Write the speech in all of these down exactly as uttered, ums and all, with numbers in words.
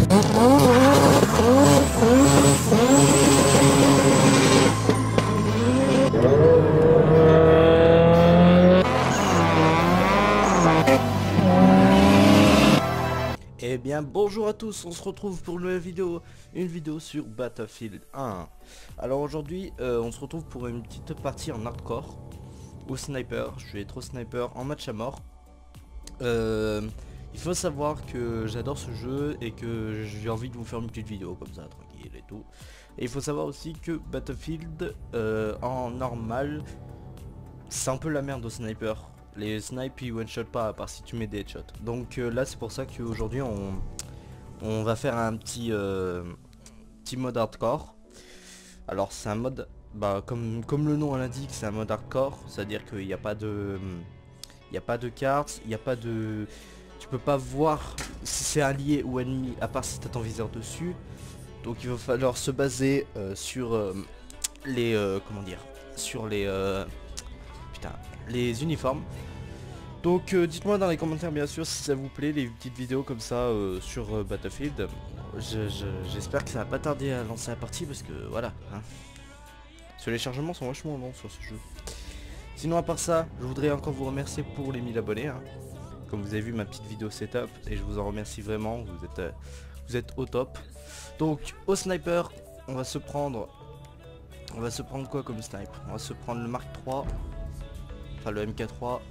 Eh bien bonjour à tous, on se retrouve pour une nouvelle vidéo, une vidéo sur Battlefield un. Alors aujourd'hui euh, on se retrouve pour une petite partie en hardcore, au sniper. Je vais être au sniper en match à mort. euh, Il faut savoir que j'adore ce jeu et que j'ai envie de vous faire une petite vidéo comme ça, tranquille et tout. Et il faut savoir aussi que Battlefield euh, en normal, c'est un peu la merde au sniper. Les snipes ils one shot pas à part si tu mets des headshots. Donc euh, là c'est pour ça qu'aujourd'hui on, on va faire un petit, euh, petit mode hardcore. Alors c'est un mode, bah, comme, comme le nom l'indique, c'est un mode hardcore. C'est à dire qu'il n'y a pas de il n'y a pas de cartes, il n'y a pas de... Tu peux pas voir si c'est allié ou ennemi à part si tu as ton viseur dessus. Donc il va falloir se baser euh, sur euh, les... Euh, comment dire Sur les... Euh, putain, les uniformes. Donc euh, dites-moi dans les commentaires bien sûr si ça vous plaît les petites vidéos comme ça euh, sur euh, Battlefield. J'espère que ça va pas tarder à lancer la partie parce que voilà hein. Parce que les chargements sont vachement longs sur ce jeu. Sinon à part ça, je voudrais encore vous remercier pour les mille abonnés hein. Comme vous avez vu ma petite vidéo setup et je vous en remercie vraiment, vous êtes, euh, vous êtes au top. Donc au sniper, on va se prendre... On va se prendre quoi comme snipe? On va se prendre le Mark trois. Enfin le M K trois.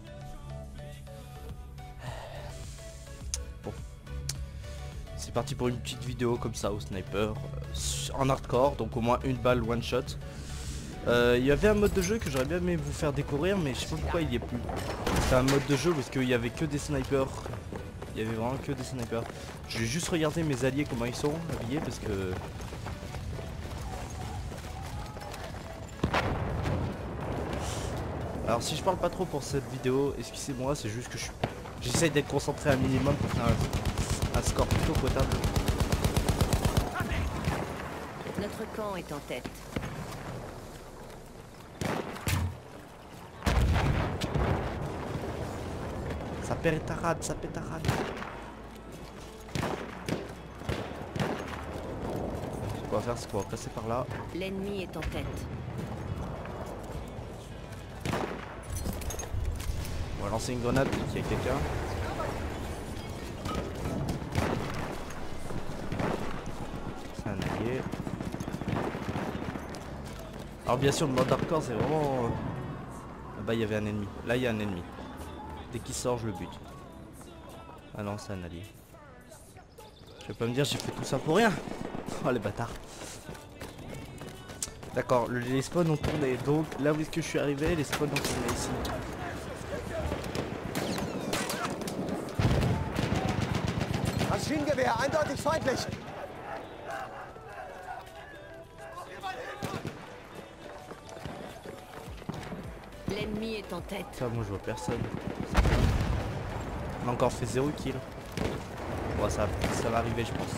Bon. C'est parti pour une petite vidéo comme ça au sniper. Euh, en hardcore, donc au moins une balle one shot. Euh, il y avait un mode de jeu que j'aurais bien aimé vous faire découvrir mais je sais pas pourquoi il y est plus. C'est un mode de jeu parce qu'il y avait que des snipers. Il y avait vraiment que des snipers. Je vais juste regarder mes alliés comment ils sont habillés parce que... Alors si je parle pas trop pour cette vidéo, excusez-moi, c'est juste que je j'essaye d'être concentré un minimum pour faire un, un score plutôt potable. Notre camp est en tête. Ça pétarade, ça pétarade. Ce qu'on va faire, c'est qu'on va passer par là. L'ennemi est en tête. On va lancer une grenade dès qu'il y a quelqu'un. C'est un allié. Alors bien sûr le mode hardcore c'est vraiment... Euh... Ah bah il y avait un ennemi. Là il y a un ennemi. Dès qu'il sort je le bute. Ah non c'est un allié. Je vais pas me dire j'ai fait tout ça pour rien. Oh les bâtards. D'accord, les spawns ont tourné. Donc là où est-ce que je suis arrivé, les spawns ont tourné ici. Maschinengewehr, eindeutig feindlich. L'ennemi est en tête. Ça, moi je vois personne. On a encore fait zéro kill. Bon, ça, ça va arriver je pense.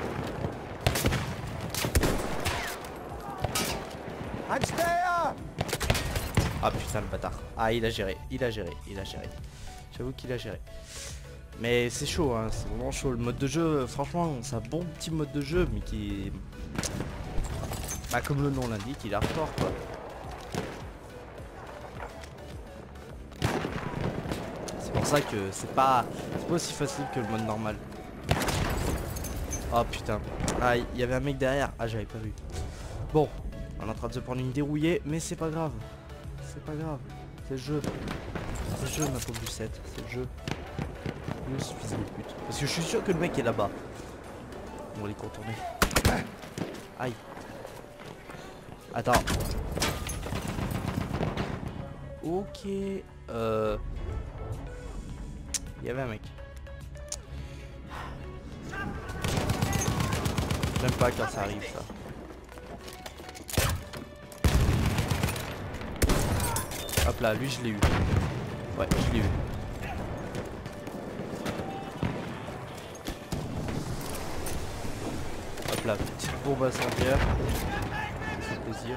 Ah putain le bâtard. Ah il a géré, il a géré, il a géré. J'avoue qu'il a géré. Mais c'est chaud hein, c'est vraiment chaud. Le mode de jeu, franchement c'est un bon petit mode de jeu mais qui... Bah comme le nom l'indique, il est hardcore quoi. C'est pour ça que c'est pas... C'est pas aussi facile que le mode normal. Oh putain. Ah il y avait un mec derrière. Ah j'avais pas vu. Bon, on est en train de se prendre une dérouillée mais c'est pas grave. C'est pas grave. C'est le jeu. C'est le jeu ma pauvre Lucette. C'est le jeu. Nous suffisant de pute. Parce que je suis sûr que le mec est là-bas. On va les contourner. Aïe. Attends. Ok. Euh... Il y avait un mec. J'aime pas quand ça arrive ça. Hop là, lui je l'ai eu. Ouais, je l'ai eu. Hop là, petite bombe incendiaire. Ça fait plaisir.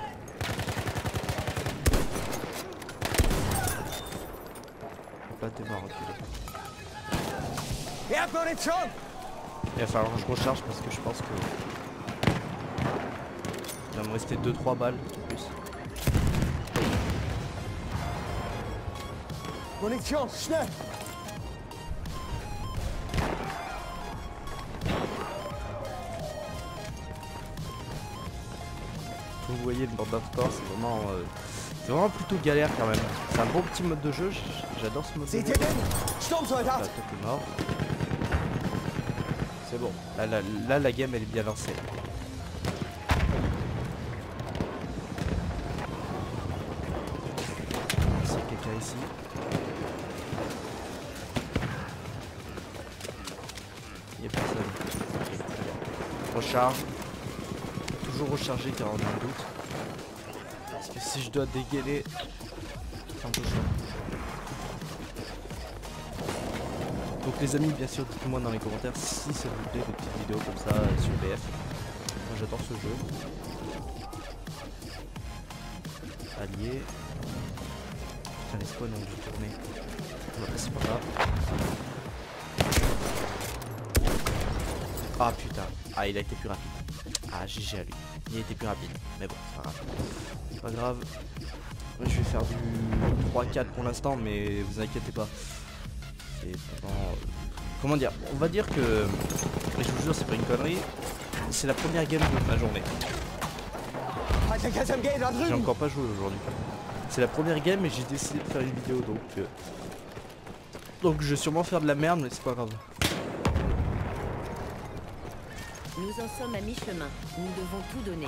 Hop là, t'es mort, enculé. Il va falloir que je recharge parce que je pense que il va me rester deux trois balles en plus. Munition, schnell! Vous voyez, le mode d'hardcore, c'est vraiment, euh, c'est vraiment plutôt galère quand même. C'est un bon petit mode de jeu, j'adore ce mode de jeu. Seht ihr den? Sturmsoldat! Là, toi t'es mort. C'est bon, là, là, là la game elle est bien lancée. C'est quelqu'un ici. Il n'y a personne. Recharge. Toujours recharger car on a un doute. Parce que si je dois dégainer, c'est un peu chaud. Donc les amis, bien sûr, dites-moi dans les commentaires si ça vous plaît des petites vidéos comme ça euh, sur B F. Moi j'adore ce jeu. Allié. Putain, les spawns ont dû tourner. On va passer par là. Ah putain. Ah, il a été plus rapide. Ah, G G à lui. Il a été plus rapide. Mais bon, c'est pas grave. C'est pas grave. Moi, je vais faire du trois quatre pour l'instant, mais vous inquiétez pas. C'est vraiment... Comment dire? On va dire que... Et je vous jure, c'est pas une connerie. C'est la première game de ma journée. J'ai encore pas joué aujourd'hui. C'est la première game et j'ai décidé de faire une vidéo, donc... Euh... Donc je vais sûrement faire de la merde, mais c'est pas grave. Nous en sommes à mi-chemin. Nous devons tout donner.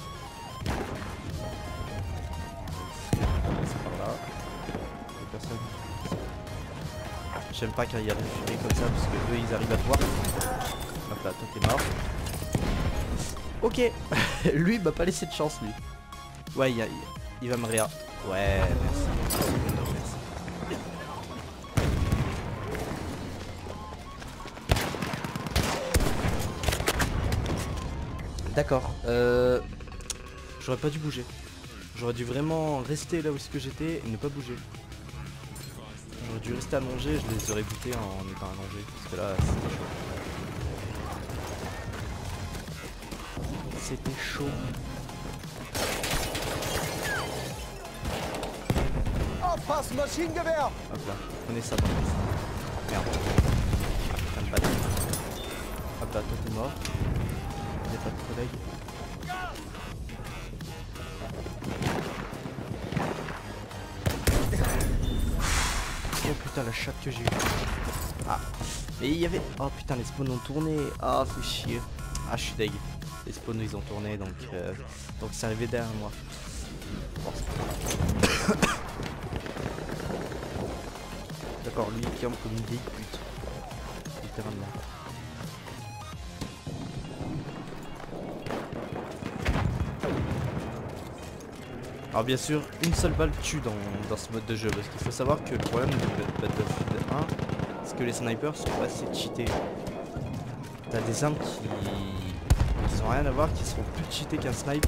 C'est par là. Y'a personne. J'aime pas quand il y a des fumées comme ça parce que eux ils arrivent à te voir. Hop là, toi t'es mort. Ok. Lui il m'a pas laissé de chance lui. Ouais, il, a, il, il va me réa. Ouais, merci. Merci. D'accord. Euh, J'aurais pas dû bouger. J'aurais dû vraiment rester là où est-ce que j'étais et ne pas bouger. J'aurais dû rester allongé, je les aurais butés en étant allongé. Parce que là, c'était chaud. C'était chaud. Aufpassen, Maschinengewehr! Hop là, prenez ça dans le merde. Ça me bat. Hop là, toi t'es mort. Il n'y a pas de collègue. Oh putain, la chatte que j'ai eu. Ah, et il y avait... Oh putain, les spawns ont tourné. Ah, oh, fait chier. Ah, je suis deg. Les spawns ils ont tourné, donc euh... donc c'est arrivé derrière moi. Bon, d'accord, lui il campe comme une vieille pute. Littéralement. Alors bien sûr, une seule balle tue dans, dans ce mode de jeu, parce qu'il faut savoir que le problème de Battlefield un, c'est que les snipers sont pas assez cheatés. T'as des armes qui... qui ont rien à voir, qui seront plus cheatées qu'un snipe.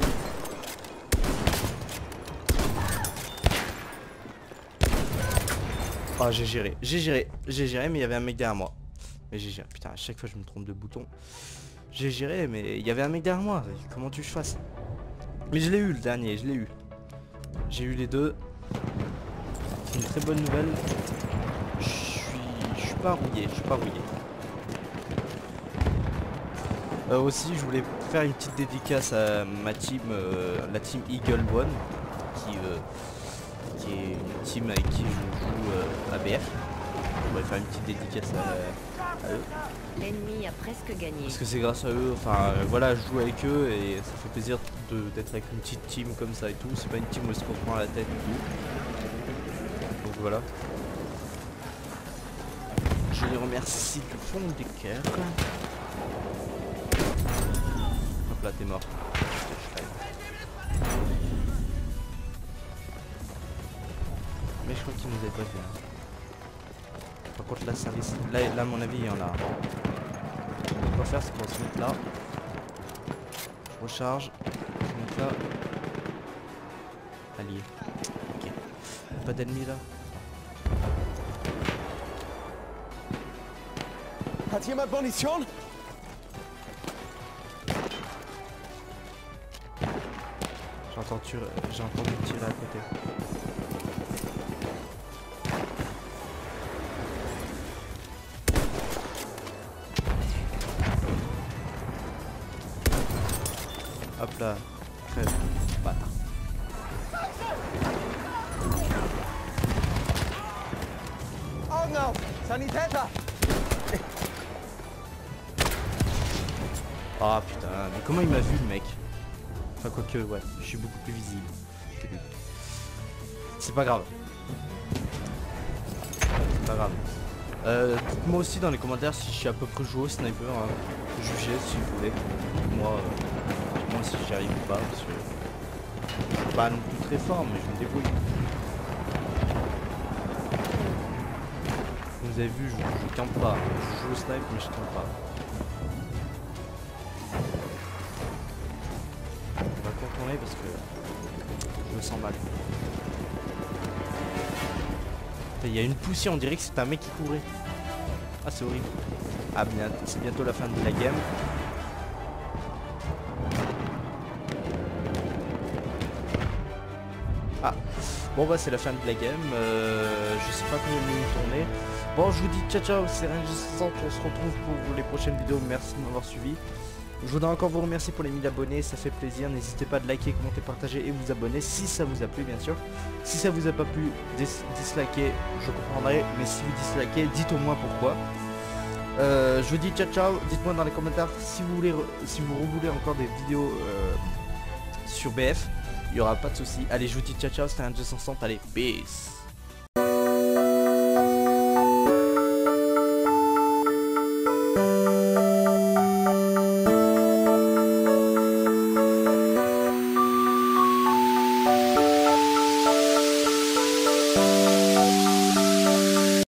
Oh, j'ai géré, j'ai géré, j'ai géré, mais il y avait un mec derrière moi. Mais j'ai géré, putain, à chaque fois je me trompe de bouton. J'ai géré, mais il y avait un mec derrière moi, comment tu fasses? Mais je l'ai eu le dernier, je l'ai eu. J'ai eu les deux. C'est une très bonne nouvelle. Je suis... Je suis pas rouillé, je suis pas rouillé. Euh, aussi, je voulais faire une petite dédicace à ma team, euh, la team Eagle One, qui, euh, qui est une team avec qui je joue euh, à B F. Je voudrais faire une petite dédicace à, à eux. L'ennemi a presque gagné. Parce que c'est grâce à eux, enfin euh, voilà, je joue avec eux et ça fait plaisir d'être avec une petite team comme ça et tout. C'est pas une team où est-ce qu'on se prend à la tête et tout. Donc voilà. Je les remercie du fond du cœur. Hop là, t'es mort. Mais je crois qu'ils nous avaient pas vu. Hein. Par contre là, ça risque... là, là à mon avis il y en a. Ce qu'on va faire, c'est qu'on va se mettre là. Je recharge. Je vais se mettre là. Allié. Ok. Pas d'ennemis là. Hat jemand Munition? J'ai entendu, j'ai entendu tirer à côté. Hop là, crève, bâtard. Augen auf! Sanitäter! Ah putain, mais comment il m'a vu le mec? Enfin quoique, ouais, je suis beaucoup plus visible que lui. C'est pas grave. C'est pas grave. Euh, dites-moi aussi dans les commentaires si je suis à peu près joué au sniper, hein. Jugez si vous voulez. Moi, euh, moi si j'y arrive ou pas, parce que je suis pas non plus très fort, mais je me débrouille. Vous avez vu, je, je campe pas. Je joue au snipe, mais je campe pas. On va contourner parce que je me sens mal. Il y a une poussière, on dirait que c'est un mec qui courait. Ah, c'est horrible. Ah, bien, c'est bientôt la fin de la game. Ah, bon bah c'est la fin de la game. Euh, je sais pas combien de minutes on est. Bon, je vous dis ciao ciao, c'est Range soixante, on se retrouve pour les prochaines vidéos. Merci de m'avoir suivi. Je voudrais encore vous remercier pour les mille abonnés, ça fait plaisir. N'hésitez pas à liker, commenter, partager et vous abonner si ça vous a plu, bien sûr. Si ça vous a pas plu, dis dislikez, je comprendrai. Mais si vous dislikez, dites au moins pourquoi. Euh, je vous dis ciao ciao, dites-moi dans les commentaires si vous voulez, si vous voulez encore des vidéos euh, sur B F. Il n'y aura pas de souci. Allez, je vous dis ciao ciao, c'était Range soixante, allez, peace.